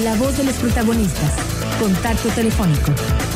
La voz de los protagonistas. Contacto telefónico.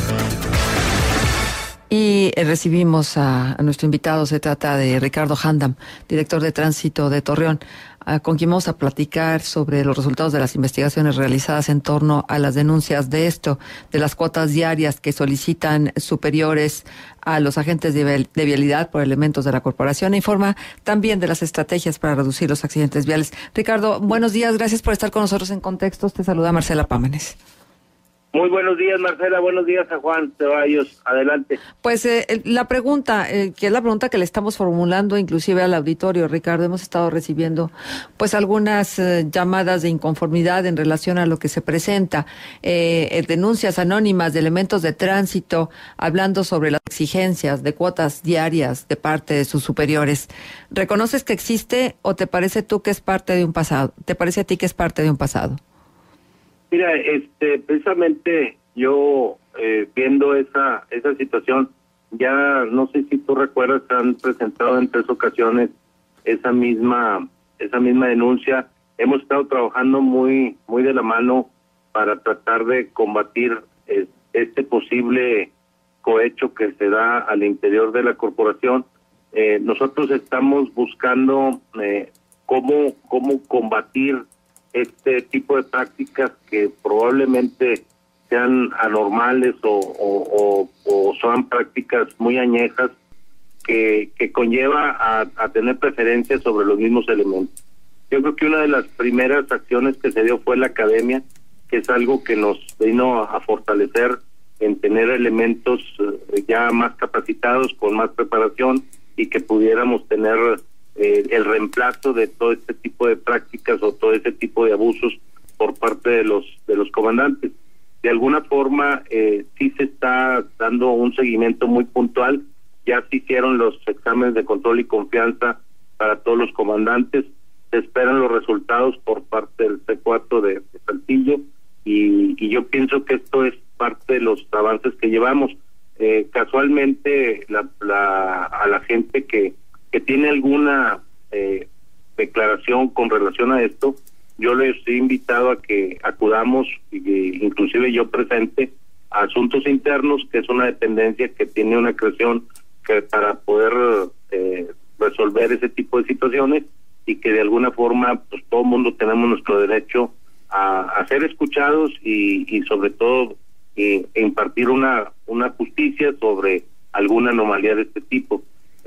Y recibimos a nuestro invitado. Se trata de Ricardo Handam, director de Tránsito de Torreón, con quien vamos a platicar sobre los resultados de las investigaciones realizadas en torno a las denuncias de las cuotas diarias que solicitan superiores a los agentes de vialidad por elementos de la corporación. E informa también de las estrategias para reducir los accidentes viales. Ricardo, buenos días, gracias por estar con nosotros en Contextos. Te saluda Marcela Pámanes. Muy buenos días, Marcela. Buenos días a Juan Ceballos. Adelante. Pues la pregunta, que es la pregunta que le estamos formulando inclusive al auditorio, Ricardo, hemos estado recibiendo pues algunas llamadas de inconformidad en relación a lo que se presenta, denuncias anónimas de elementos de tránsito hablando sobre las exigencias de cuotas diarias de parte de sus superiores. ¿Reconoces que existe o te parece tú que es parte de un pasado? ¿Te parece a ti que es parte de un pasado? Mira, precisamente yo viendo esa situación, ya no sé si tú recuerdas, han presentado en 3 ocasiones esa misma denuncia. Hemos estado trabajando muy de la mano para tratar de combatir este posible cohecho que se da al interior de la corporación. Nosotros estamos buscando cómo combatir este tipo de prácticas que probablemente sean anormales o son prácticas muy añejas que conlleva a tener preferencia sobre los mismos elementos. Yo creo que una de las primeras acciones que se dio fue la academia, que es algo que nos vino a fortalecer en tener elementos ya más capacitados, con más preparación, y que pudiéramos tener el reemplazo de todo este tipo de prácticas o todo ese tipo de abusos por parte de los comandantes. De alguna forma sí se está dando un seguimiento muy puntual. Ya se hicieron los exámenes de control y confianza para todos los comandantes. Se esperan los resultados por parte del C4 de Saltillo y yo pienso que esto es parte de los avances que llevamos. Casualmente a la gente que tiene alguna declaración con relación a esto, yo les he invitado a que acudamos, inclusive yo presente, a Asuntos Internos, que es una dependencia que tiene una creación para poder resolver ese tipo de situaciones, y que de alguna forma pues todo el mundo tenemos nuestro derecho a ser escuchados y sobre todo impartir una justicia sobre alguna anomalía de este tipo.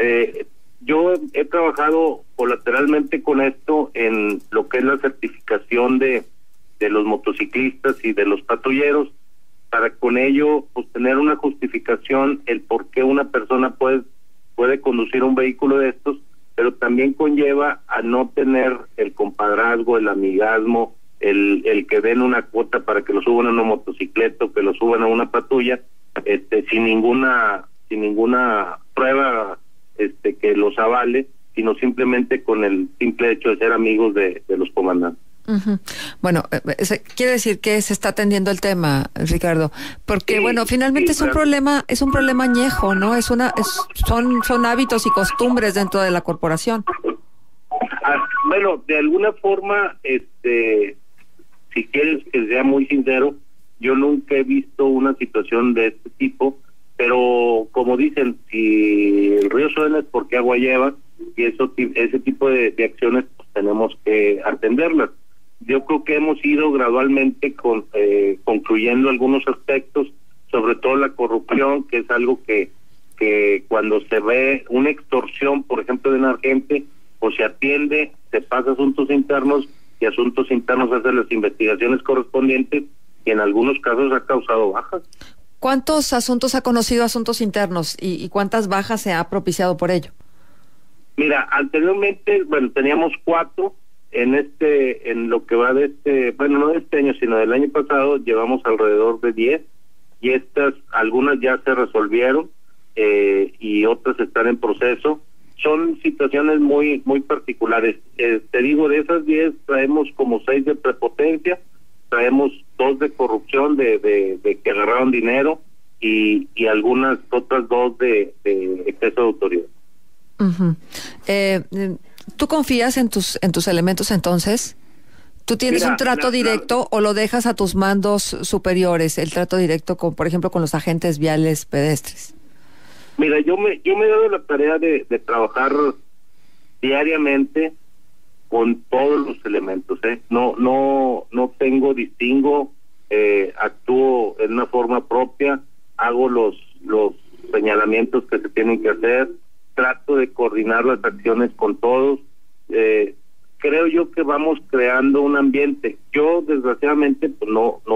Yo he trabajado colateralmente con esto en lo que es la certificación de los motociclistas y de los patrulleros, para con ello pues tener una justificación el por qué una persona puede conducir un vehículo de estos, pero también conlleva a no tener el compadrazgo, el amigasmo, el que den una cuota para que lo suban a una motocicleta o que lo suban a una patrulla, sin ninguna prueba que los avale, sino simplemente con el simple hecho de ser amigos de los comandantes. Uh-huh. Bueno, quiere decir que se está atendiendo el tema, Ricardo, porque bueno, finalmente es un problema añejo, ¿no? Son hábitos y costumbres dentro de la corporación. Bueno, de alguna forma, si quieres que sea muy sincero, yo nunca he visto una situación de este tipo. Pero como dicen, si el río suena es porque agua lleva, y ese tipo de acciones pues tenemos que atenderlas. Yo creo que hemos ido gradualmente concluyendo algunos aspectos, sobre todo la corrupción, que es algo que cuando se ve una extorsión, por ejemplo, de un agente, pues se atiende, se pasa a Asuntos Internos, y Asuntos Internos hace las investigaciones correspondientes, y en algunos casos ha causado bajas. ¿Cuántos asuntos ha conocido Asuntos Internos y cuántas bajas se ha propiciado por ello? Mira, anteriormente, bueno, teníamos 4, en lo que va de no de este año, sino del año pasado, llevamos alrededor de 10, y algunas ya se resolvieron, y otras están en proceso. Son situaciones muy particulares. Te digo, de esas 10 traemos como 6 de prepotencia, traemos 2 de corrupción, de que agarraron dinero, y algunas otras 2 de exceso de autoridad. Uh-huh. ¿Tú confías en tus elementos entonces? ¿Tú tienes un trato directo o lo dejas a tus mandos superiores, el trato directo, con, por ejemplo, con los agentes viales pedestres? Mira, yo me he dado la tarea de trabajar diariamente con todos los elementos, no tengo distingo, actúo en una forma propia, hago los señalamientos que se tienen que hacer, trato de coordinar las acciones con todos. Creo yo que vamos creando un ambiente. Yo desgraciadamente pues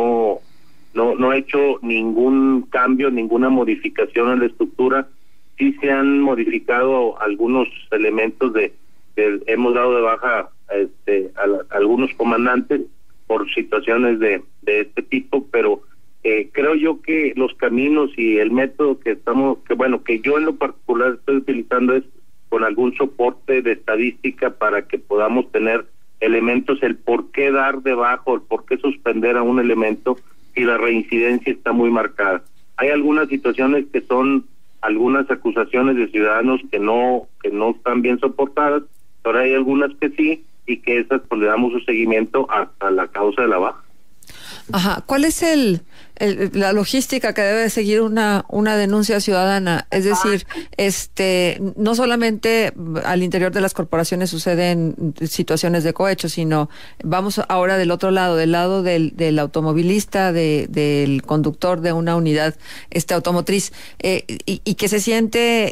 no he hecho ningún cambio, ninguna modificación en la estructura. Sí se han modificado algunos elementos hemos dado de baja a algunos comandantes por situaciones de este tipo, pero creo yo que los caminos y el método que yo en lo particular estoy utilizando es con algún soporte de estadística para que podamos tener elementos, el por qué dar de baja, el por qué suspender a un elemento si la reincidencia está muy marcada. Hay algunas situaciones que son algunas acusaciones de ciudadanos que no están bien soportadas, pero hay algunas que sí, y que esas pues le damos su seguimiento hasta la causa de la baja. Ajá. ¿Cuál es la logística que debe seguir una denuncia ciudadana? Es decir, no solamente al interior de las corporaciones suceden situaciones de cohecho, sino vamos ahora del otro lado, del lado del automovilista, del conductor de una unidad automotriz, y que se siente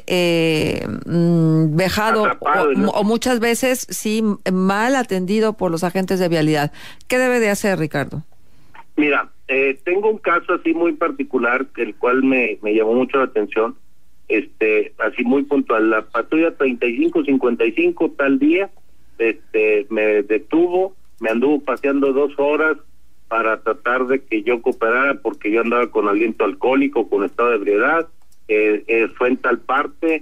vejado atrapado, o muchas veces sí mal atendido por los agentes de vialidad. ¿Qué debe de hacer, Ricardo? Mira, tengo un caso así muy particular, el cual me llamó mucho la atención, así muy puntual. La patrulla 3555 tal día, me detuvo, me anduvo paseando 2 horas para tratar de que yo cooperara porque yo andaba con aliento alcohólico, con estado de ebriedad, fue en tal parte,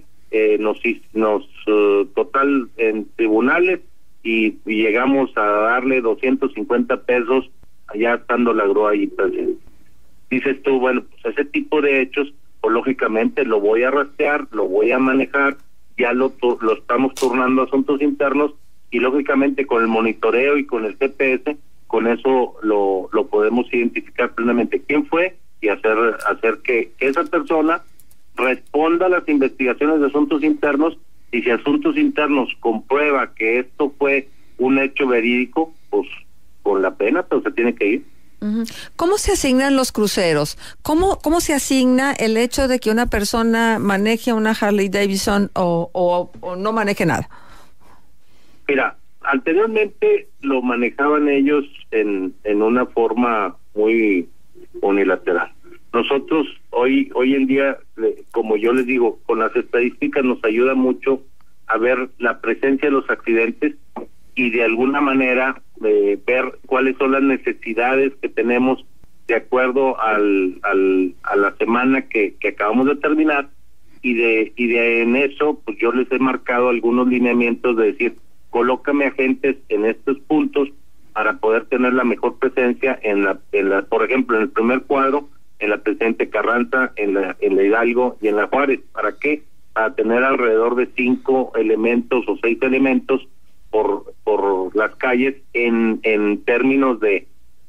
total en tribunales y llegamos a darle 250 pesos allá estando la grúa ahí presente. Dices tú, bueno, pues ese tipo de hechos, pues lógicamente lo voy a rastrear, lo voy a manejar, ya lo estamos turnando a asuntos internos y lógicamente con el monitoreo y con el GPS, con eso lo podemos identificar plenamente quién fue y hacer que esa persona responda a las investigaciones de asuntos internos, y si asuntos internos comprueba que esto fue un hecho verídico, pues con la pena, pero se tiene que ir. ¿Cómo se asignan los cruceros? ¿Cómo se asigna el hecho de que una persona maneje una Harley Davidson o no maneje nada? Mira, anteriormente lo manejaban ellos en una forma muy unilateral. Nosotros hoy en día, como yo les digo, con las estadísticas nos ayuda mucho a ver la presencia de los accidentes y de alguna manera ver cuáles son las necesidades que tenemos de acuerdo a la semana que acabamos de terminar, y en eso pues yo les he marcado algunos lineamientos de decir, colócame agentes en estos puntos para poder tener la mejor presencia en la por ejemplo, en el primer cuadro, en la Presidente Carranza, en la Hidalgo y en la Juárez. ¿Para qué? Para tener alrededor de 5 elementos o 6 elementos por las calles en términos de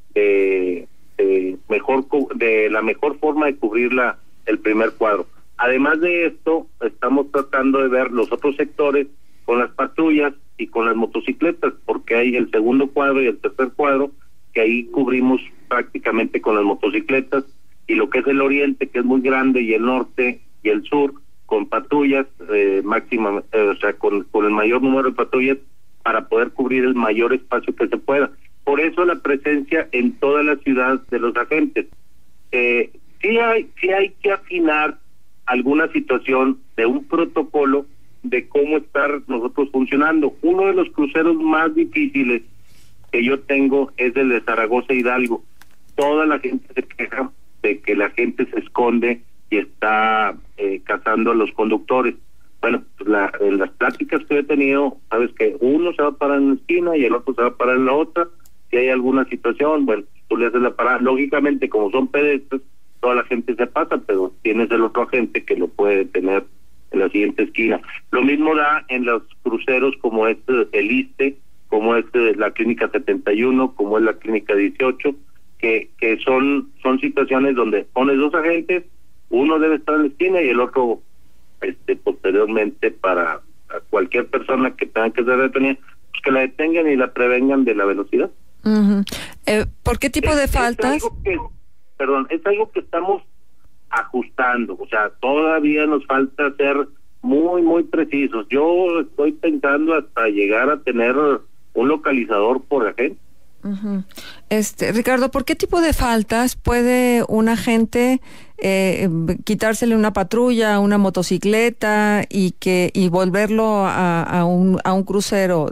la mejor forma de cubrir el primer cuadro. Además de esto, estamos tratando de ver los otros sectores con las patrullas y con las motocicletas, porque hay el segundo cuadro y el tercer cuadro que ahí cubrimos prácticamente con las motocicletas, y lo que es el oriente, que es muy grande, y el norte y el sur con patrullas máxima, con el mayor número de patrullas para poder cubrir el mayor espacio que se pueda. Por eso la presencia en toda la ciudad de los agentes. Sí hay que afinar alguna situación de un protocolo de cómo estar nosotros funcionando. Uno de los cruceros más difíciles que yo tengo es el de Zaragoza Hidalgo. Toda la gente se queja de que la gente se esconde y está cazando a los conductores. Bueno, pues en las pláticas que he tenido, sabes que uno se va a parar en la esquina y el otro se va a parar en la otra. Si hay alguna situación, bueno, tú le haces la parada. Lógicamente, como son pedestres, toda la gente se pasa, pero tienes el otro agente que lo puede tener en la siguiente esquina. Lo mismo da en los cruceros como el ISSSTE, como es la clínica 71, como es la clínica 18, que son situaciones donde pones dos agentes, uno debe estar en la esquina y el otro posteriormente para cualquier persona que tenga que ser detenida, pues que la detengan y la prevengan de la velocidad. Uh-huh. ¿Por qué tipo de faltas? Es algo que estamos ajustando, o sea, todavía nos falta ser muy, muy precisos. Yo estoy pensando hasta llegar a tener un localizador por agente. Uh-huh. Ricardo, ¿por qué tipo de faltas puede un agente quitársele una patrulla, una motocicleta y volverlo a un crucero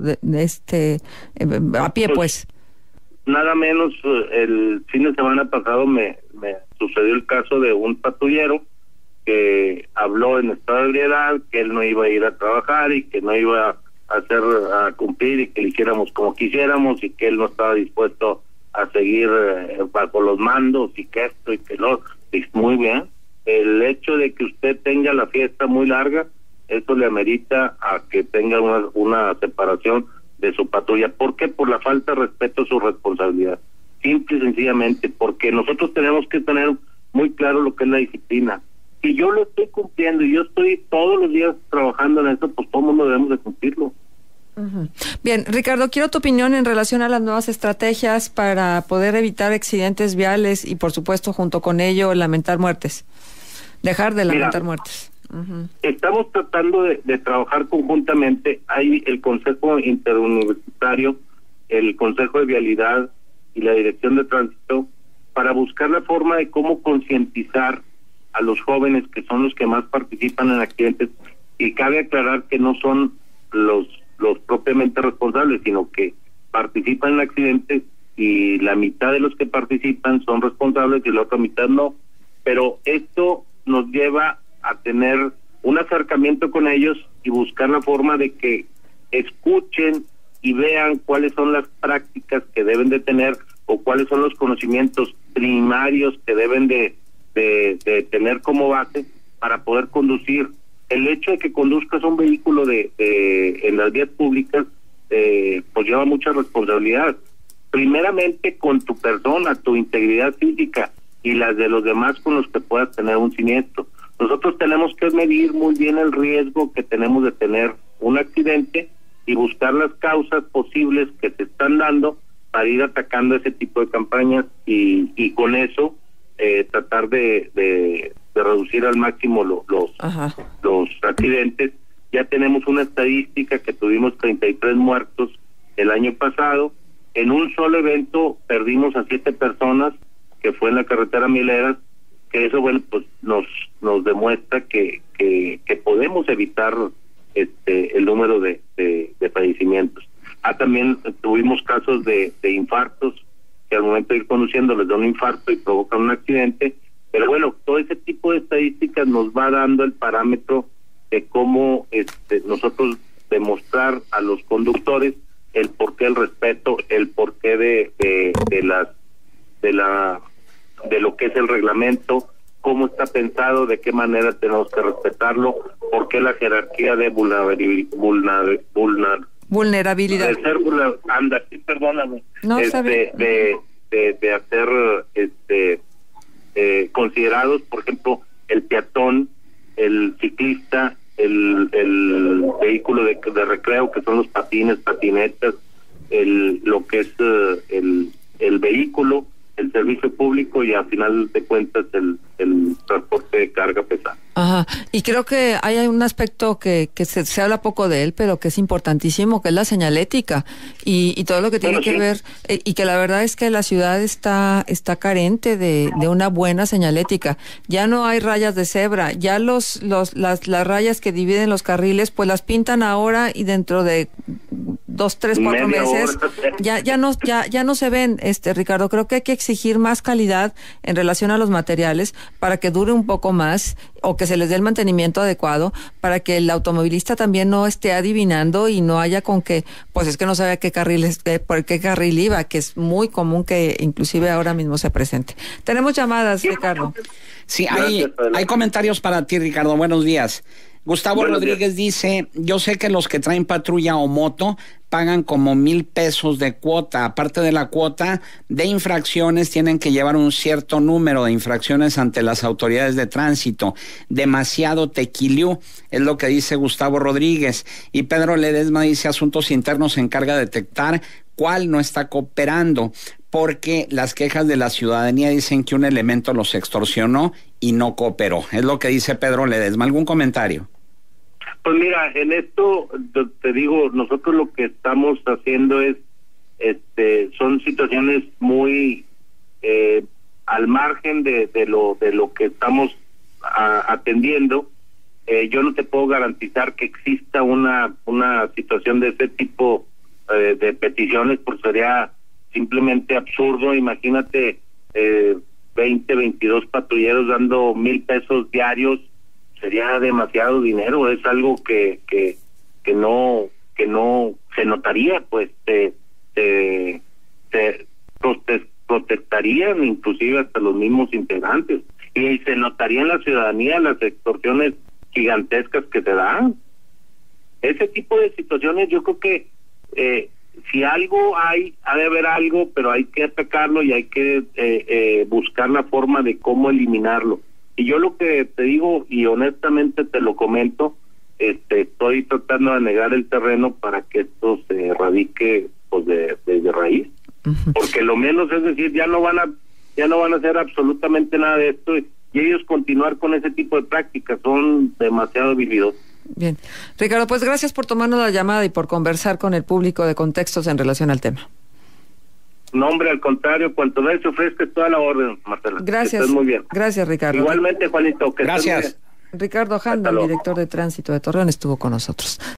a pie, pues? Nada menos, el fin de semana pasado me sucedió el caso de un patrullero que habló en estado de ebriedad, que él no iba a ir a trabajar y que no iba a cumplir y que le hiciéramos como quisiéramos y que él no estaba dispuesto a seguir bajo los mandos y que esto y que lo otro. Muy bien, el hecho de que usted tenga la fiesta muy larga, eso le amerita a que tenga una separación de su patrulla. ¿Por qué? Por la falta de respeto a su responsabilidad. Simple y sencillamente, porque nosotros tenemos que tener muy claro lo que es la disciplina. Si yo lo estoy cumpliendo y yo estoy todos los días trabajando en eso, pues todo el mundo debemos de cumplirlo. Uh-huh. Bien, Ricardo, quiero tu opinión en relación a las nuevas estrategias para poder evitar accidentes viales y, por supuesto, junto con ello, lamentar muertes. Dejar de lamentar muertes. Uh-huh. Estamos tratando de trabajar conjuntamente. Hay el Consejo Interuniversitario, el Consejo de Vialidad y la Dirección de Tránsito para buscar la forma de cómo concientizar a los jóvenes, que son los que más participan en accidentes, y cabe aclarar que no son los propiamente responsables, sino que participan en accidentes y la mitad de los que participan son responsables y la otra mitad no. Pero esto nos lleva a tener un acercamiento con ellos y buscar la forma de que escuchen y vean cuáles son las prácticas que deben de tener o cuáles son los conocimientos primarios que deben de tener como base para poder conducir. El hecho de que conduzcas un vehículo en las vías públicas pues lleva mucha responsabilidad, primeramente con tu persona, tu integridad física y las de los demás con los que puedas tener un siniestro. Nosotros tenemos que medir muy bien el riesgo que tenemos de tener un accidente y buscar las causas posibles que se están dando para ir atacando ese tipo de campañas y con eso tratar de reducir al máximo los accidentes. Ya tenemos una estadística que tuvimos 33 muertos el año pasado. En un solo evento perdimos a 7 personas, que fue en la carretera Mileras, que eso, bueno, pues nos demuestra que podemos evitar el número de fallecimientos. También tuvimos casos de infartos, que al momento de ir conduciendo les da un infarto y provocan un accidente. Pero bueno, todo ese tipo de estadísticas nos va dando el parámetro de cómo nosotros demostrar a los conductores el porqué del respeto, el porqué de lo que es el reglamento, cómo está pensado, de qué manera tenemos que respetarlo, por qué la jerarquía de vulnerabilidad. De ser perdóname. No, de hacer considerados, por ejemplo, el peatón, el ciclista, el vehículo de recreo, que son los patines, patinetas, lo que es el vehículo, el servicio público y a final de cuentas el transporte de carga pesada. Ajá, y creo que hay un aspecto que se habla poco de él, pero que es importantísimo, que es la señalética y todo lo que tiene que ver, y que la verdad es que la ciudad está carente de una buena señalética. Ya no hay rayas de cebra, ya las rayas que dividen los carriles, pues las pintan ahora y dentro de 2, 3, 4 meses ya no se ven, Ricardo. Creo que hay que exigir más calidad en relación a los materiales para que dure un poco más o que se les dé el mantenimiento adecuado, para que el automovilista también no esté adivinando y no haya con que, pues es que no sabe por qué carril iba, que es muy común que inclusive ahora mismo se presente. Tenemos llamadas, Ricardo. Sí, hay comentarios para ti, Ricardo. Buenos días. Gustavo Buenos Rodríguez dice, yo sé que los que traen patrulla o moto pagan como 1,000 pesos de cuota. Aparte de la cuota de infracciones, tienen que llevar un cierto número de infracciones ante las autoridades de tránsito. Demasiado tequiliú, es lo que dice Gustavo Rodríguez. Y Pedro Ledesma dice, Asuntos Internos se encarga de detectar cuál no está cooperando, porque las quejas de la ciudadanía dicen que un elemento los extorsionó y no cooperó. Es lo que dice Pedro Ledesma. ¿Algún comentario? Pues mira, en esto te digo, nosotros lo que estamos haciendo es, son situaciones muy al margen de lo que estamos atendiendo. Yo no te puedo garantizar que exista una situación de ese tipo de peticiones, porque sería simplemente absurdo. Imagínate 20, 22 patrulleros dando 1,000 pesos diarios, sería demasiado dinero. Es algo que no se notaría, pues se protestarían inclusive hasta los mismos integrantes, y se notaría en la ciudadanía las extorsiones gigantescas que se dan. Ese tipo de situaciones, yo creo que si algo hay, ha de haber algo, pero hay que atacarlo y hay que buscar la forma de cómo eliminarlo. Y yo lo que te digo, y honestamente te lo comento, estoy tratando de negar el terreno para que esto se erradique, pues, desde raíz. Porque lo menos, es decir, ya no van a hacer absolutamente nada de esto, y ellos continuar con ese tipo de prácticas son demasiado vividos. Bien. Ricardo, pues gracias por tomarnos la llamada y por conversar con el público de Contextos en relación al tema. No, hombre, al contrario, cuanto vez se ofrezca toda la orden, Marcela. Gracias. Estás muy bien. Gracias, Ricardo. Igualmente, Juanito. Que gracias. Ricardo Handam, director de Tránsito de Torreón, estuvo con nosotros.